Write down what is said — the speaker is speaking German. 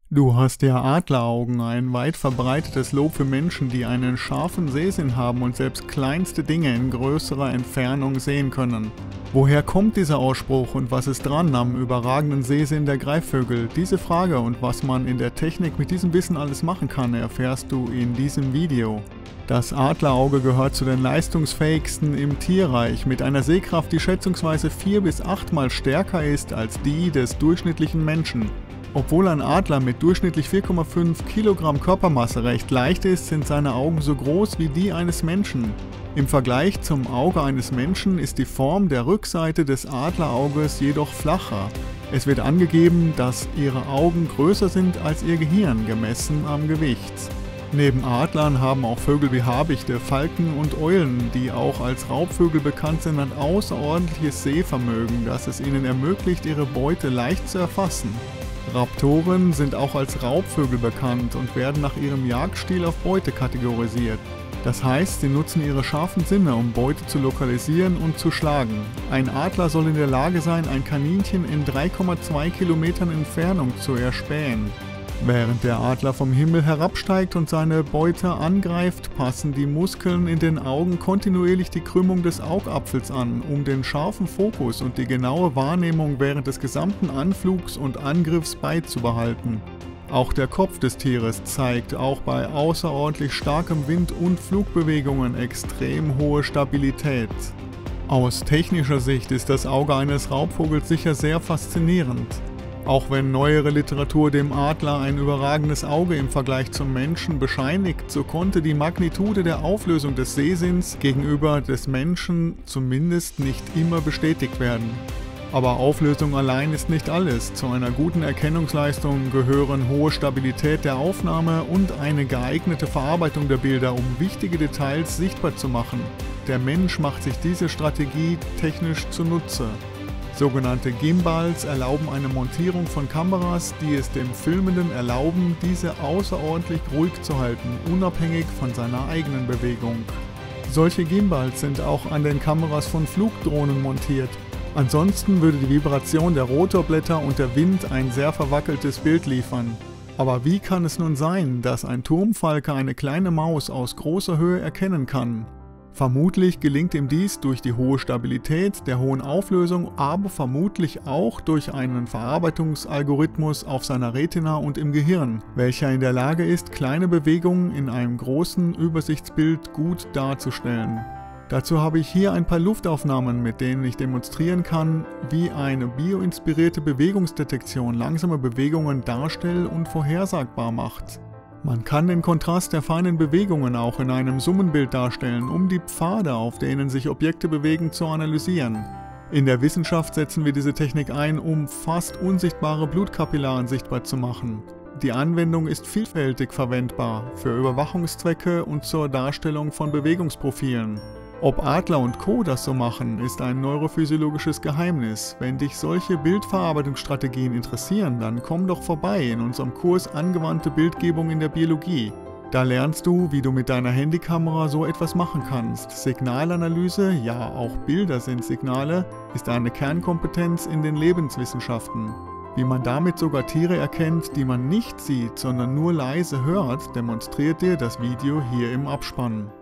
Du hast ja Adleraugen, ein weit verbreitetes Lob für Menschen, die einen scharfen Sehsinn haben und selbst kleinste Dinge in größerer Entfernung sehen können. Woher kommt dieser Ausspruch und was ist dran am überragenden Sehsinn der Greifvögel? Diese Frage und was man in der Technik mit diesem Wissen alles machen kann, erfährst du in diesem Video. Das Adlerauge gehört zu den leistungsfähigsten im Tierreich mit einer Sehkraft, die schätzungsweise 4 bis 8 Mal stärker ist als die des durchschnittlichen Menschen. Obwohl ein Adler mit durchschnittlich 4,5 Kilogramm Körpermasse recht leicht ist, sind seine Augen so groß wie die eines Menschen. Im Vergleich zum Auge eines Menschen ist die Form der Rückseite des Adlerauges jedoch flacher. Es wird angegeben, dass ihre Augen größer sind als ihr Gehirn, gemessen am Gewicht. Neben Adlern haben auch Vögel wie Habichte, Falken und Eulen, die auch als Raubvögel bekannt sind, ein außerordentliches Sehvermögen, das es ihnen ermöglicht, ihre Beute leicht zu erfassen. Raptoren sind auch als Raubvögel bekannt und werden nach ihrem Jagdstil auf Beute kategorisiert. Das heißt, sie nutzen ihre scharfen Sinne, um Beute zu lokalisieren und zu schlagen. Ein Adler soll in der Lage sein, ein Kaninchen in 3,2 Kilometern Entfernung zu erspähen. Während der Adler vom Himmel herabsteigt und seine Beute angreift, passen die Muskeln in den Augen kontinuierlich die Krümmung des Augapfels an, um den scharfen Fokus und die genaue Wahrnehmung während des gesamten Anflugs und Angriffs beizubehalten. Auch der Kopf des Tieres zeigt auch bei außerordentlich starkem Wind und Flugbewegungen extrem hohe Stabilität. Aus technischer Sicht ist das Auge eines Raubvogels sicher sehr faszinierend. Auch wenn neuere Literatur dem Adler ein überragendes Auge im Vergleich zum Menschen bescheinigt, so konnte die Magnitude der Auflösung des Sehsinns gegenüber des Menschen zumindest nicht immer bestätigt werden. Aber Auflösung allein ist nicht alles. Zu einer guten Erkennungsleistung gehören hohe Stabilität der Aufnahme und eine geeignete Verarbeitung der Bilder, um wichtige Details sichtbar zu machen. Der Mensch macht sich diese Strategie technisch zunutze. Sogenannte Gimbals erlauben eine Montierung von Kameras, die es dem Filmenden erlauben, diese außerordentlich ruhig zu halten, unabhängig von seiner eigenen Bewegung. Solche Gimbals sind auch an den Kameras von Flugdrohnen montiert. Ansonsten würde die Vibration der Rotorblätter und der Wind ein sehr verwackeltes Bild liefern. Aber wie kann es nun sein, dass ein Turmfalke eine kleine Maus aus großer Höhe erkennen kann? Vermutlich gelingt ihm dies durch die hohe Stabilität, der hohen Auflösung, aber vermutlich auch durch einen Verarbeitungsalgorithmus auf seiner Retina und im Gehirn, welcher in der Lage ist, kleine Bewegungen in einem großen Übersichtsbild gut darzustellen. Dazu habe ich hier ein paar Luftaufnahmen, mit denen ich demonstrieren kann, wie eine bioinspirierte Bewegungsdetektion langsame Bewegungen darstellt und vorhersagbar macht. Man kann den Kontrast der feinen Bewegungen auch in einem Summenbild darstellen, um die Pfade, auf denen sich Objekte bewegen, zu analysieren. In der Wissenschaft setzen wir diese Technik ein, um fast unsichtbare Blutkapillaren sichtbar zu machen. Die Anwendung ist vielfältig verwendbar, für Überwachungszwecke und zur Darstellung von Bewegungsprofilen. Ob Adler und Co. das so machen, ist ein neurophysiologisches Geheimnis. Wenn dich solche Bildverarbeitungsstrategien interessieren, dann komm doch vorbei in unserem Kurs Angewandte Bildgebung in der Biologie. Da lernst du, wie du mit deiner Handykamera so etwas machen kannst. Signalanalyse, ja auch Bilder sind Signale, ist eine Kernkompetenz in den Lebenswissenschaften. Wie man damit sogar Tiere erkennt, die man nicht sieht, sondern nur leise hört, demonstriert dir das Video hier im Abspann.